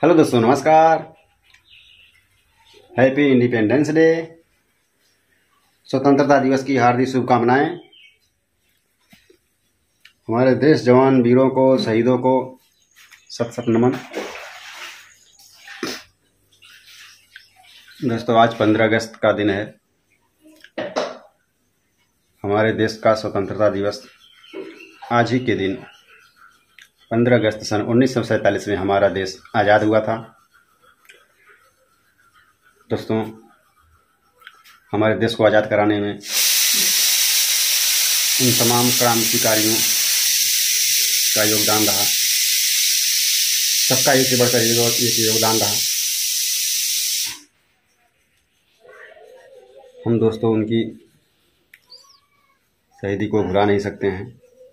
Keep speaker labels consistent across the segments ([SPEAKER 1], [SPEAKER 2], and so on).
[SPEAKER 1] Hello दोस्तों, नमस्कार। Happy independence day. स्वतंत्रता दिवस की हार्दिक शुभकामनाएं। हमारे देश जवान वीरों को, शहीदों को शत शत नमन। दोस्तों, आज 15 अगस्त का दिन है। हमारे देश का स्वतंत्रता दिवस आज ही के दिन 15 अगस्त सन 1947 में हमारा देश आज़ाद हुआ था। दोस्तों, हमारे देश को आज़ाद कराने में इन तमाम क्रांतिकारियों का योगदान रहा। सबका एक से बढ़कर एक योगदान रहा। हम दोस्तों उनकी शहीदी को भुला नहीं सकते हैं।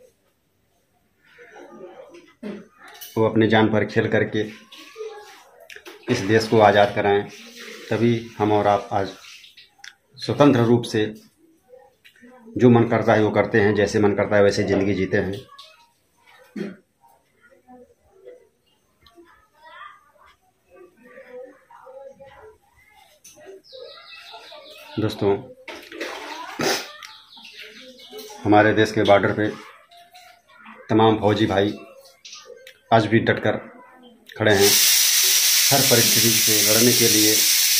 [SPEAKER 1] वो अपने जान पर खेल करके इस देश को आज़ाद कराएं, तभी हम और आप आज स्वतंत्र रूप से जो मन करता है वो करते हैं, जैसे मन करता है वैसे ज़िंदगी जीते हैं। दोस्तों, हमारे देश के बॉर्डर पे तमाम फौजी भाई आज भी डटकर खड़े हैं। हर परिस्थिति से लड़ने के लिए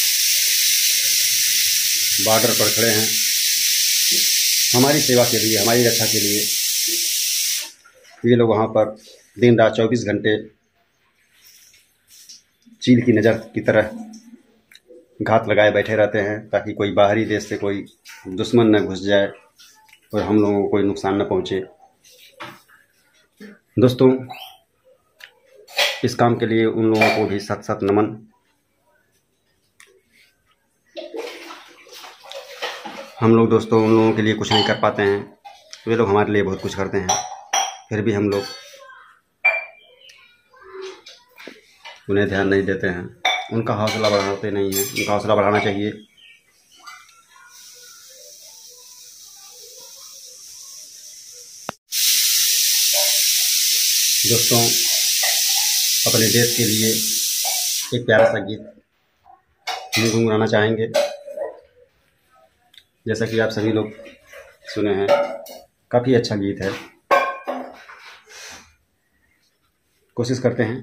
[SPEAKER 1] बॉर्डर पर खड़े हैं। हमारी सेवा के लिए, हमारी रक्षा के लिए ये लोग वहाँ पर दिन रात 24 घंटे चील की नज़र की तरह घात लगाए बैठे रहते हैं, ताकि कोई बाहरी देश से कोई दुश्मन न घुस जाए और हम लोगों को कोई नुकसान न पहुँचे। दोस्तों, इस काम के लिए उन लोगों को भी शत शत नमन। हम लोग दोस्तों उन लोगों के लिए कुछ नहीं कर पाते हैं, वे लोग हमारे लिए बहुत कुछ करते हैं। फिर भी हम लोग उन्हें ध्यान नहीं देते हैं, उनका हौसला बढ़ाते नहीं हैं। उनका हौसला बढ़ाना चाहिए। दोस्तों, अपने देश के लिए एक प्यारा सा गीत हम गुनगुनाना चाहेंगे। जैसा कि आप सभी लोग सुने हैं, काफ़ी अच्छा गीत है। कोशिश करते हैं।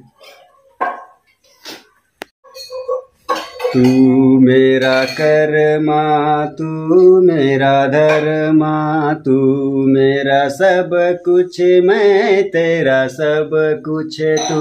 [SPEAKER 1] तू मेरा कर्मा, तू मेरा धर्मा, तू मेरा सब कुछ, मैं तेरा सब कुछ तू।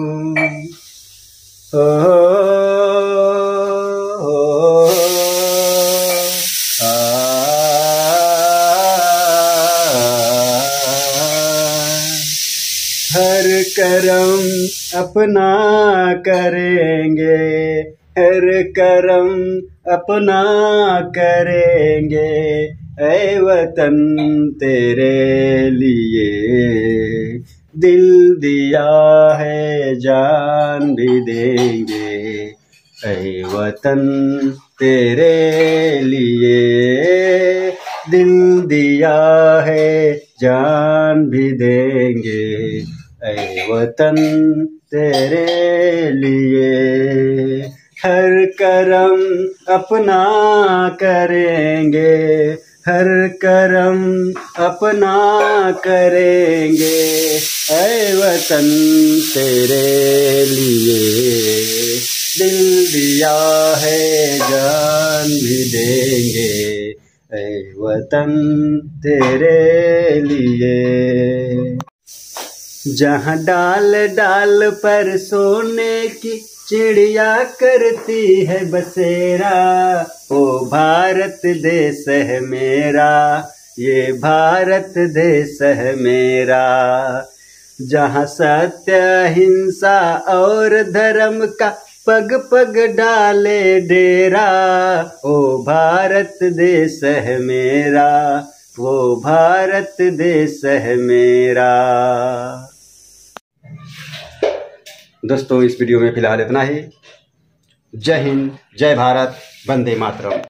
[SPEAKER 1] हर करम अपना करेंगे, हर करम अपना करेंगे, ऐ वतन तेरे लिए दिल दिया है जान भी देंगे, ऐ वतन तेरे लिए दिल दिया है जान भी देंगे, ऐ वतन तेरे लिए। हर करम अपना करेंगे, हर करम अपना करेंगे, ऐ वतन तेरे लिए दिल दिया है जान भी देंगे, ऐ वतन तेरे लिए। जहाँ डाल डाल पर सोने की चिड़िया करती है बसेरा, ओ भारत देश है मेरा, ये भारत देश है मेरा। जहाँ सत्य हिंसा और धर्म का पग पग डाले डेरा, ओ भारत देश है मेरा, वो भारत देश है मेरा। दोस्तों, इस वीडियो में फिलहाल इतना ही। जय हिंद, जय भारत, वंदे मातरम।